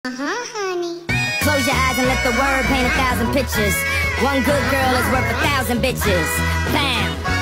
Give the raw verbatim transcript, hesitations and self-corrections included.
Uh-huh, honey. Close your eyes and let the word paint a thousand pictures. One good girl is worth a thousand bitches. Bam!